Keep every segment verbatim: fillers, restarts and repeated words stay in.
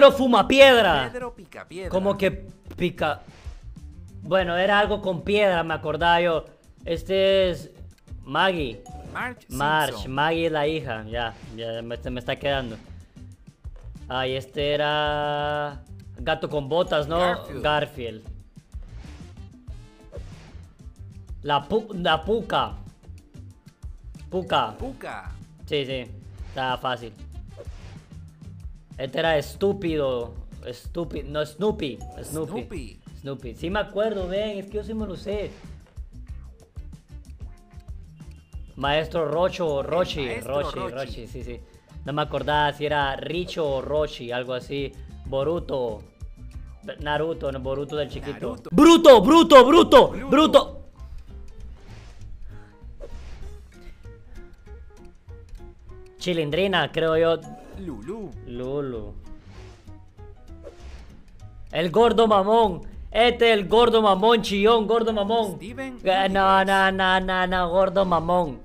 Pedro Fumapiedra. Pedro Picapiedra. Como que pica... Bueno, era algo con piedra, me acordaba yo. Este es... Maggie. Marge Marge, Simpson. Maggie es la hija. Ya, ya me, se me está quedando. Ah, y este era... Gato con botas, ¿no? Garfield. Garfield. La, pu la Puca. Puca. Puka. Sí, sí. Estaba fácil. Este era estúpido. Estúpido. No, Snoopy. Snoopy. Snoopy. Snoopy. Sí me acuerdo, ven. Es que yo sí me lo sé. Maestro Rocho, Rochi, maestro Rochi, Rochi. Rochi, sí, sí. No me acordaba si era Richo o Rochi, algo así. Boruto. Naruto, no, Boruto del chiquito. Naruto. Bruto, bruto, bruto, Bruto. bruto. Chilindrina, creo yo. Lulu. Lulu. El gordo mamón. Este es el gordo mamón, chillón, gordo mamón. Steven Eh, No, no, no, no, no, gordo mamón.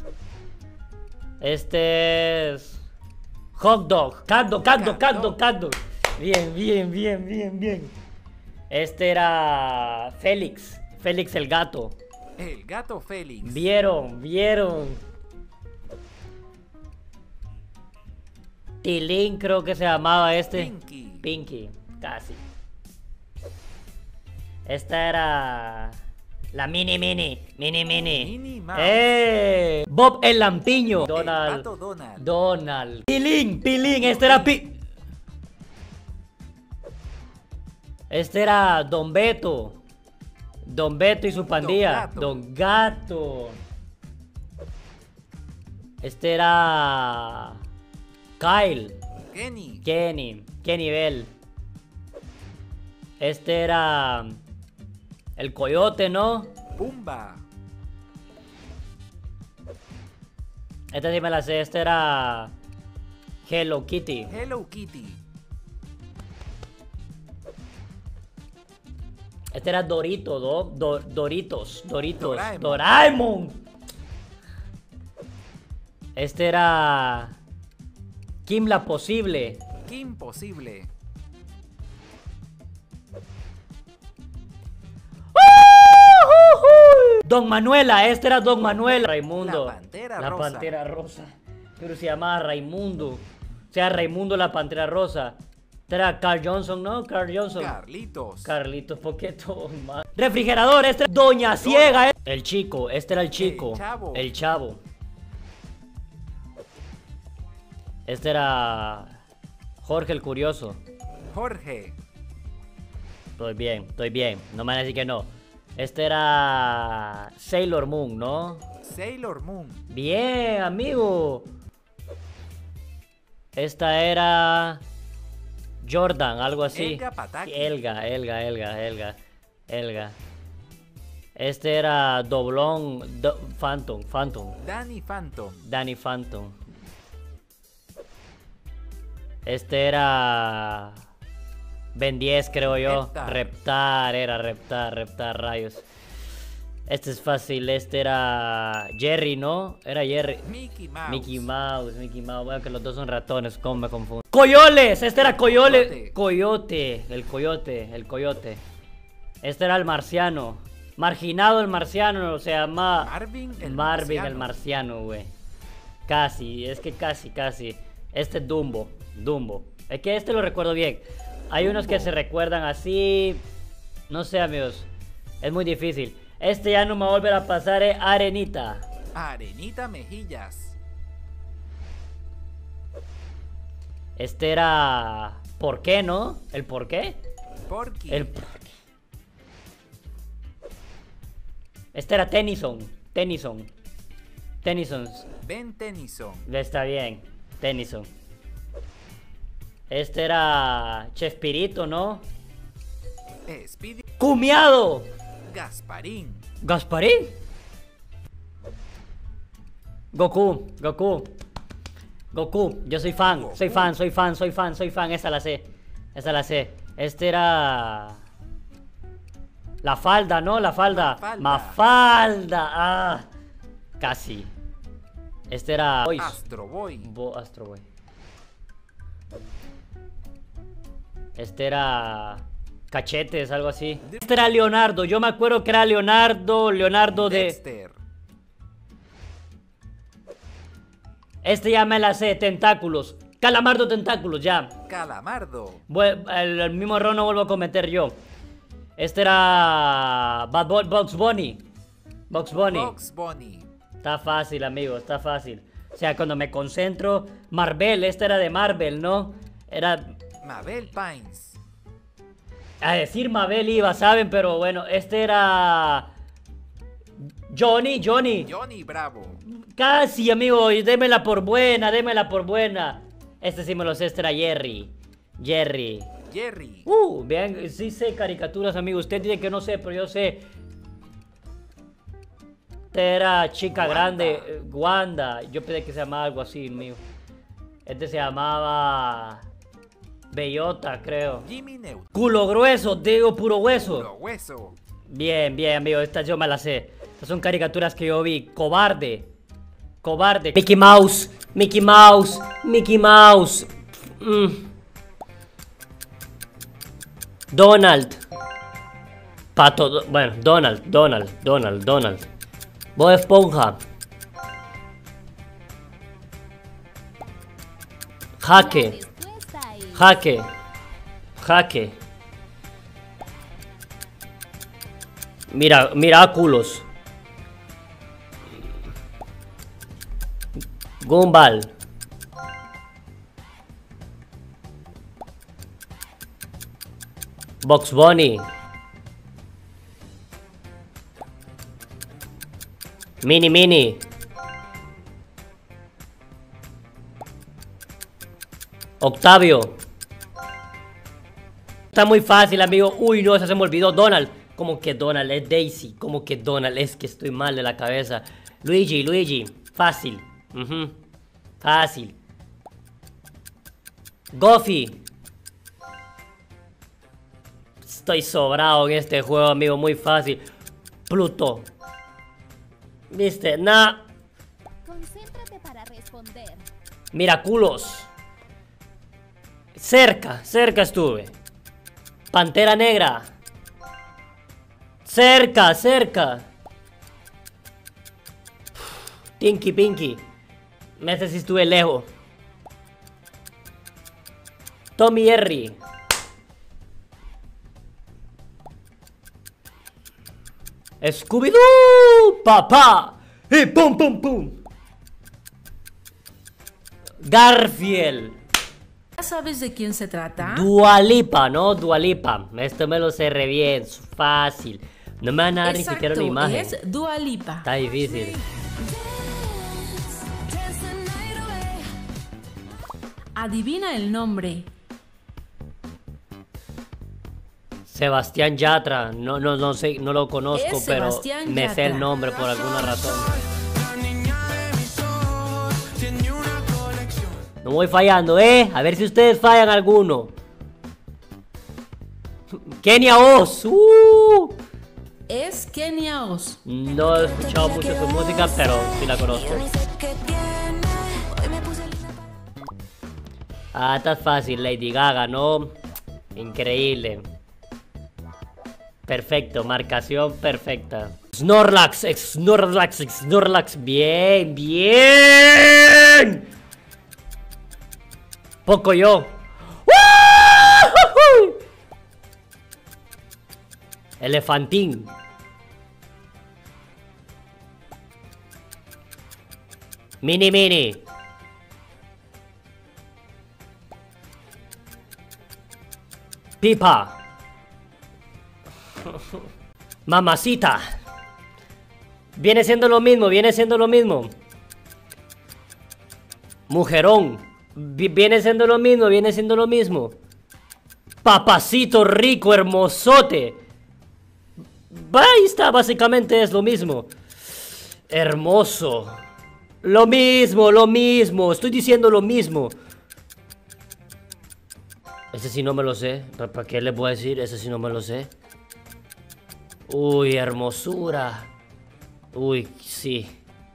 Este es... Hot dog. Cat dog, cat dog, cat dog, cat dog. Bien, bien, bien, bien, bien. Este era... Félix. Félix el gato. El gato Félix. Vieron, vieron. Tilín creo que se llamaba este. Pinky. Pinky, casi. Esta era... La mini mini, mini mini. Minnie Mouse. ¡Eh! Bob el lampiño. El Donald. pato Donald. Donald. Pilín, Pilín, este era Pi... Este era Don Beto. Don Beto y su pandilla. Gato. Don Gato. Este era... Kyle. Kenny. Kenny. Kenny Bell. Este era... El coyote, ¿no? Pumba. Esta sí me la sé. Este era... Hello Kitty. Hello Kitty. Este era Dorito, ¿no? Do- Doritos. Doritos. Doraemon. Doraemon. Este era... Kim la Posible. Kim Possible. Don Manuela, este era Don Manuela. Raimundo. La Pantera La Rosa. Pantera Rosa. Pero se llamaba Raimundo. O sea, Raimundo la Pantera Rosa. Este era Carl Johnson, ¿no? Carl Johnson. Carlitos. Carlitos Poqueto. man. Refrigerador, este era Doña Ciega. eh. El chico, este era el chico. El chavo. El chavo. Este era Jorge el Curioso. Jorge. Estoy bien, estoy bien. No me van a decir que no. Este era Sailor Moon, ¿no? Sailor Moon. Bien, amigo. Esta era Jordan, algo así. Elga Pataki. Elga, Elga, Elga, Elga, Elga. Este era Doblón, Do- Phantom, Phantom, Danny Phantom. Danny Phantom. Este era Ben diez, creo yo. Reptar. Reptar, era Reptar, Reptar, rayos. Este es fácil, este era Jerry, ¿no? Era Jerry. Mickey Mouse. Mickey Mouse, Mickey Mouse. Bueno, que los dos son ratones, ¿cómo me confundo? ¡Coyoles! Este era Coyole. Coyote. Coyote, el coyote, el coyote. Este era el marciano. Marginado el marciano, se llama Marvin el Marvin marciano. el marciano, güey. Casi, es que casi, casi. Este es Dumbo, Dumbo. Es que este lo recuerdo bien. Hay unos que Dumbo. se recuerdan así. No sé, amigos. Es muy difícil. Este ya no me va a volver a pasar, eh. Arenita. Arenita Mejillas. Este era... ¿Por qué, no? ¿El por qué? Porky. El... Este era Tennyson. Tennyson. Tennyson. Ben Tennyson. Está bien. Tennyson. Este era... Chespirito, ¿no? Speedy. ¡Cumiado! Gasparín. ¿Gasparín? Goku, Goku. Goku, yo soy fan, Goku. soy fan, soy fan, soy fan, soy fan, esa la sé. Esa la sé. Este era... La falda, ¿no? La falda. Mafalda. Mafalda. Ah, casi. Este era... Boys. Astro Boy. Bo Astro Boy. Este era... Cachetes, algo así. Este era Leonardo. Yo me acuerdo que era Leonardo. Leonardo de... Dexter. Este ya me la sé. Tentáculos. Calamardo Tentáculos, ya. Calamardo. Vuel- El, el mismo error no vuelvo a cometer yo. Este era... Bad Boy, Bugs Bunny. Bugs Bunny. Bugs Bunny. Está fácil, amigo, está fácil. O sea, cuando me concentro... Marvel, este era de Marvel, ¿no? Era... Mabel Pines. A decir Mabel iba, ¿saben? Pero bueno, este era... Johnny, Johnny. Johnny Bravo. Casi, amigo, y démela por buena, démela por buena. Este sí me lo sé, este era Jerry. Jerry. Jerry. Uh, vean, sí sé caricaturas, amigo. Usted dice que no sé, pero yo sé. Este era chica Wanda. grande, eh, Wanda. Yo pensé que se llamaba algo así, amigo. Este se llamaba... Bellota, creo. Jimmy Neutron. Culo grueso, digo puro hueso. Puro hueso. Bien, bien, amigo, estas yo me las sé. Estas son caricaturas que yo vi. Cobarde. Cobarde. Mickey Mouse. Mickey Mouse. Mickey Mouse. Mm. Donald. Pato. Do- bueno, Donald, Donald, Donald, Donald. Bob Esponja. Jaque. Jaque. Jaque. Mira, Miraculous. Gumball. Bugs Bunny. Mini Mini. Octavio. Está muy fácil, amigo. Uy, no, esa se me olvidó. Donald. Como que Donald, es Daisy. Como que Donald, es que estoy mal de la cabeza. Luigi, Luigi. Fácil. Ujú. Fácil. Goofy. Estoy sobrado en este juego, amigo. Muy fácil. Pluto. ¿Viste? Nah. Concéntrate para responder. Miraculos. Cerca, cerca estuve. Pantera Negra. Cerca, cerca. Tinky Pinky. Ese sí estuve lejos. Tommy Jerry. Scooby-Doo. Papá. Y pum, pum, pum. Garfield. ¿Ya sabes de quién se trata? Dua Lipa, ¿no? Dua Lipa. Esto me lo sé re bien. Fácil. No me van a dar ni Exacto, siquiera una imagen. es Dua Lipa. Está difícil. Adivina el nombre. Sebastián Yatra. No, no, no sé, no lo conozco, Es pero Sebastián me sé el Yatra. nombre por alguna razón. No voy fallando, ¿eh? A ver si ustedes fallan alguno. Kenia Oz. Uh. Es Kenia Oz. No he escuchado mucho su música, pero sí la conozco. Ah, está fácil, Lady Gaga, ¿no? Increíble. Perfecto, marcación perfecta. Snorlax, Snorlax, Snorlax. Bien, bien. Poco yo. Elefantín. Mini Mini. Pipa. Mamacita. Viene siendo lo mismo, viene siendo lo mismo. Mujerón. Vi- Viene siendo lo mismo, viene siendo lo mismo. Papacito rico, hermosote. Ahí está, básicamente es lo mismo. Hermoso. Lo mismo, lo mismo. Estoy diciendo lo mismo. Ese sí no me lo sé. ¿Para para qué les voy a decir? Ese sí no me lo sé. Uy, hermosura. Uy, sí.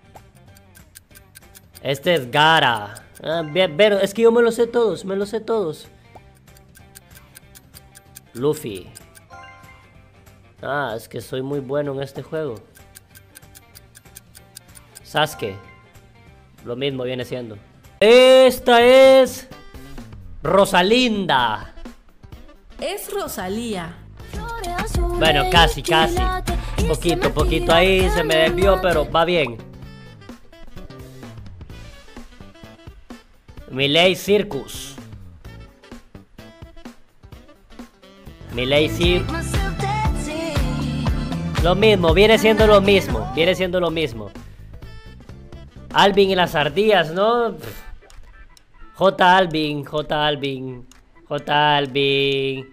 Este es Gara. Ah, bien, bien, es que yo me lo sé todos, me lo sé todos. Luffy. Ah, es que soy muy bueno en este juego. Sasuke. Lo mismo viene siendo. Esta es Rosalinda. Es Rosalía. Bueno, casi, casi. Poquito, poquito ahí se me desvió, pero va bien. Miley Circus. Miley Circus. Lo mismo, viene siendo lo mismo. Viene siendo lo mismo. Alvin y las ardillas, ¿no? J Alvin, J Alvin, J Alvin.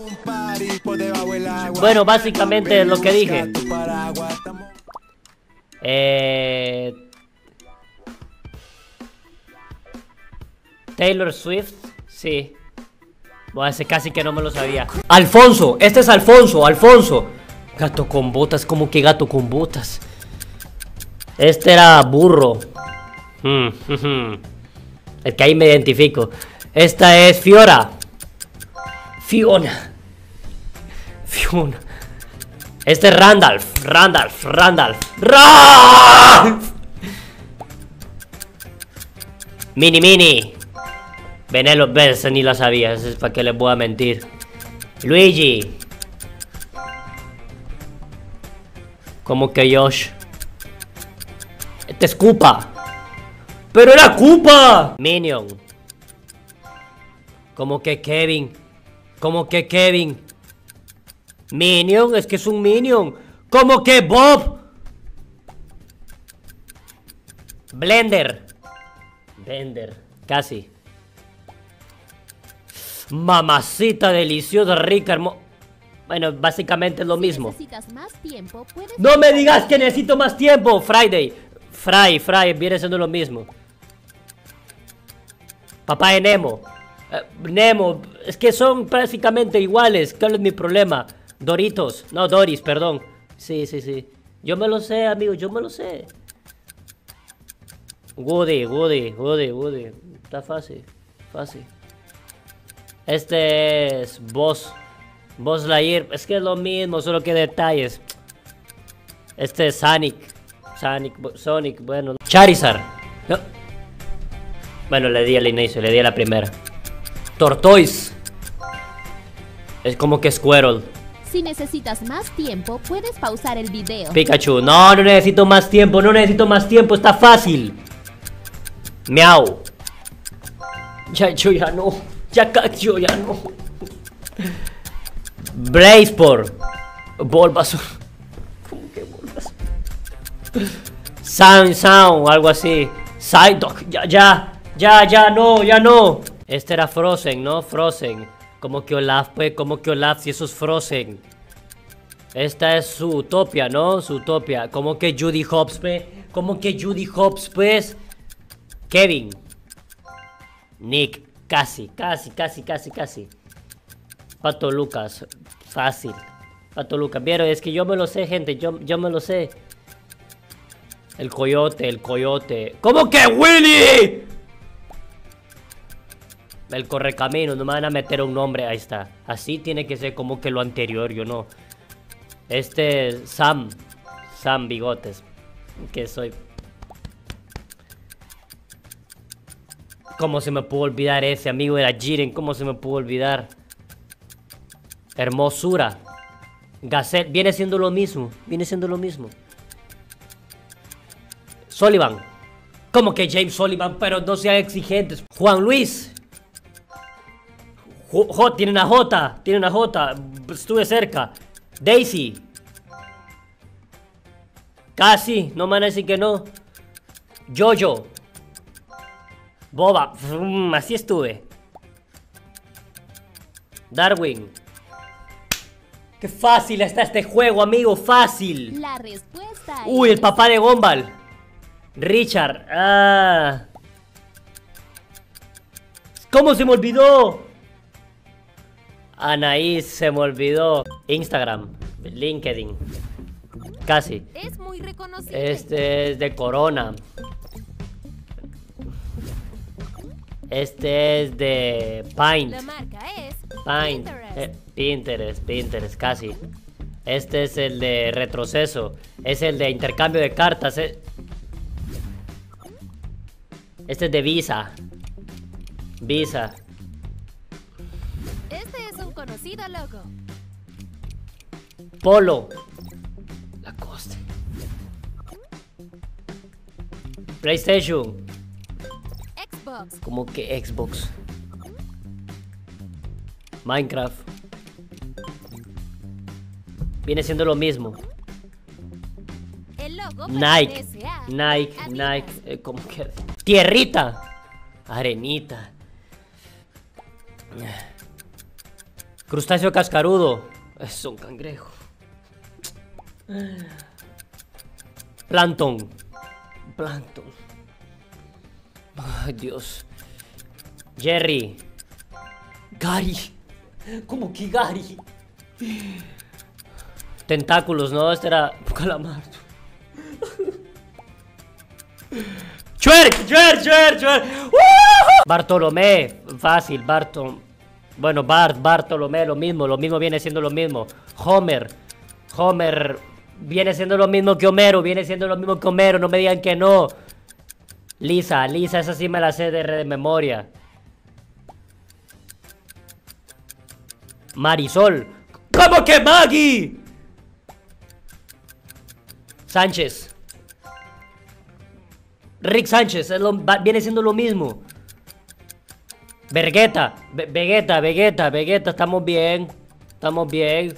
Bueno, básicamente lo que dije. Eh, Taylor Swift, sí. Bueno, ese casi que no me lo sabía. Alfonso, este es Alfonso, Alfonso. Gato con botas, como que gato con botas. Este era burro. Hmm, hmm, hmm. El que ahí me identifico. Esta es Fiora. Fiona. Fiona. Este es Randolph. Randolph. Randolph. Randolph. Mini Mini. Venelo, ves, ni lo sabía. Eso es para que les voy a mentir. Luigi. Como que Josh. Este es Koopa. ¡Pero era Koopa! Minion. Como que Kevin. Como que Kevin. Minion, es que es un Minion. Como que Bob. Blender. Blender, casi. Mamacita deliciosa, rica, hermosa. Bueno, básicamente es lo mismo. Necesitas más tiempo, puedes... No me digas que necesito más tiempo. Friday. Fry, Fry, viene siendo lo mismo. Papá de Nemo. eh, Nemo, es que son prácticamente iguales. ¿Cuál es mi problema? Doritos, no, Doris, perdón. Sí, sí, sí. Yo me lo sé, amigo, yo me lo sé. Woody, Woody, Woody, Woody. Está fácil, fácil. Este es Buzz. Buzz Lightyear, es que es lo mismo, solo que detalles. Este es Sonic. Sonic, Sonic, bueno. Charizard. No. Bueno, le di al inicio, le di a la primera. Tortoise. Es como que Squirtle. Si necesitas más tiempo, puedes pausar el video. Pikachu. No, no necesito más tiempo, no necesito más tiempo, está fácil. Miau. Ya, yo ya no. Ya, yo ya no. Blaspor. Bulbasaur. ¿Cómo que Bulbasaur? Sound, Sound, algo así. Psyduck, ya, ya, ya, ya, no, ya no. Este era Frozen, ¿no? Frozen. Como que Olaf, pues, como que Olaf, si eso es Frozen. Esta es su Utopia, ¿no? Su Utopia. Como que Judy Hopps, pues. Como que Judy Hopps, pues. Kevin. Nick, casi, casi, casi, casi, casi. Pato Lucas, fácil. Pato Lucas, vieron, es que yo me lo sé, gente, yo, yo me lo sé. El coyote, el coyote. ¿Cómo que Willy? El correcamino, no me van a meter un nombre, ahí está. Así tiene que ser como que lo anterior, yo no. Este es Sam. Sam Bigotes. Que soy... ¿Cómo se me pudo olvidar ese amigo de la Jiren? ¿Cómo se me pudo olvidar? Hermosura. Gazette, viene siendo lo mismo. Viene siendo lo mismo. Sullivan. ¿Cómo que James Sullivan? Pero no sean exigentes. Juan Luis. J, J tiene una J. Tiene una J. Estuve cerca. Daisy. Casi. No me van a decir que no. Jojo. Boba. Mm, así estuve. Darwin. Qué fácil está este juego, amigo. Fácil. La respuesta Uy, es... el papá de Gumball. Richard. Ah. ¿Cómo se me olvidó? Anaís se me olvidó. Instagram. LinkedIn. Casi. Es muy reconocible. Este es de Corona. Este es de Paint. La marca es Pine. Eh, Pinterest, Pinterest, casi. Este es el de retroceso. Es el de intercambio de cartas. eh. Este es de Visa. Visa. Este es un conocido logo. Polo. Lacoste. PlayStation. Xbox. Como que Xbox. Minecraft. Viene siendo lo mismo. El logo Nike. pertenece a Nike, Adidas. Nike. eh, como que. Tierrita. Arenita. Crustáceo cascarudo. Es un cangrejo. Plankton. Plankton. Ay, Dios. Jerry. Gary. ¿Cómo que Gary? Tentáculos, no, este era calamar. ¡Chuerk! ¡Chuerk! ¡Chuerk! ¡Chuerk! ¡Uh! Bartolomé. Fácil, Barton. Bueno, Bart, Bartolomé, lo mismo. Lo mismo viene siendo lo mismo. Homer. Homer viene siendo lo mismo que Homero. Viene siendo lo mismo que Homero. No me digan que no. Lisa, Lisa, esa sí me la sé de, de memoria. Marisol. ¿Cómo que Maggie? Sánchez. Rick Sánchez, es lo- va- viene siendo lo mismo. Vegeta, Ve- Vegeta, Vegeta, Vegeta, estamos bien. Estamos bien.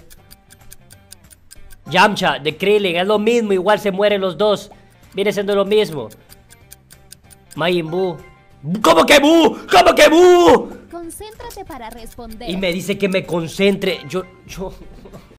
Yamcha, de Krillin, es lo mismo, igual se mueren los dos. Viene siendo lo mismo. Majin Buu. ¿Cómo que Buu? ¿Cómo que Buu? Concéntrate para responder. Y me dice que me concentre. Yo, yo.